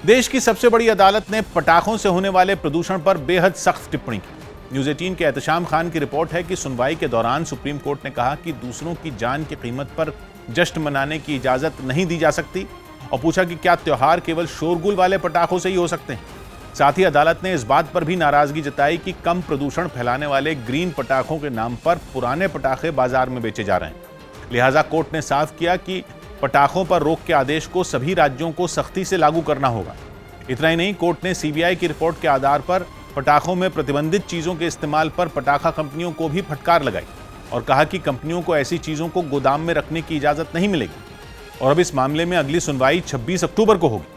देश की सबसे बड़ी अदालत ने पटाखों से होने वाले प्रदूषण पर बेहद सख्त टिप्पणी की। न्यूज़ 18 के एहतशाम खान की रिपोर्ट है कि सुनवाई के दौरान सुप्रीम कोर्ट ने कहा कि दूसरों की जान की कीमत पर जश्न मनाने की इजाजत नहीं दी जा सकती और पूछा कि क्या त्योहार केवल शोरगुल वाले पटाखों से ही हो सकते हैं। साथ ही अदालत ने इस बात पर भी नाराजगी जताई कि कम प्रदूषण फैलाने वाले ग्रीन पटाखों के नाम पर पुराने पटाखे बाजार में बेचे जा रहे हैं। लिहाजा कोर्ट ने साफ किया कि पटाखों पर रोक के आदेश को सभी राज्यों को सख्ती से लागू करना होगा। इतना ही नहीं, कोर्ट ने सीबीआई की रिपोर्ट के आधार पर पटाखों में प्रतिबंधित चीजों के इस्तेमाल पर पटाखा कंपनियों को भी फटकार लगाई और कहा कि कंपनियों को ऐसी चीजों को गोदाम में रखने की इजाजत नहीं मिलेगी। और अब इस मामले में अगली सुनवाई 26 अक्टूबर को होगी।